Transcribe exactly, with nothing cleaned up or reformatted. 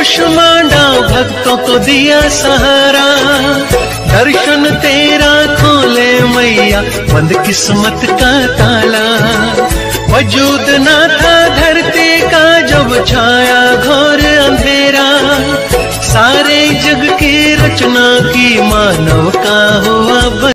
कुष्मांडा भक्तों को दिया सहारा, दर्शन तेरा खोले मैया बंद किस्मत का ताला। वजूद ना था धरती का जब छाया घोर अंधेरा, सारे जग की रचना की मानव का हुआ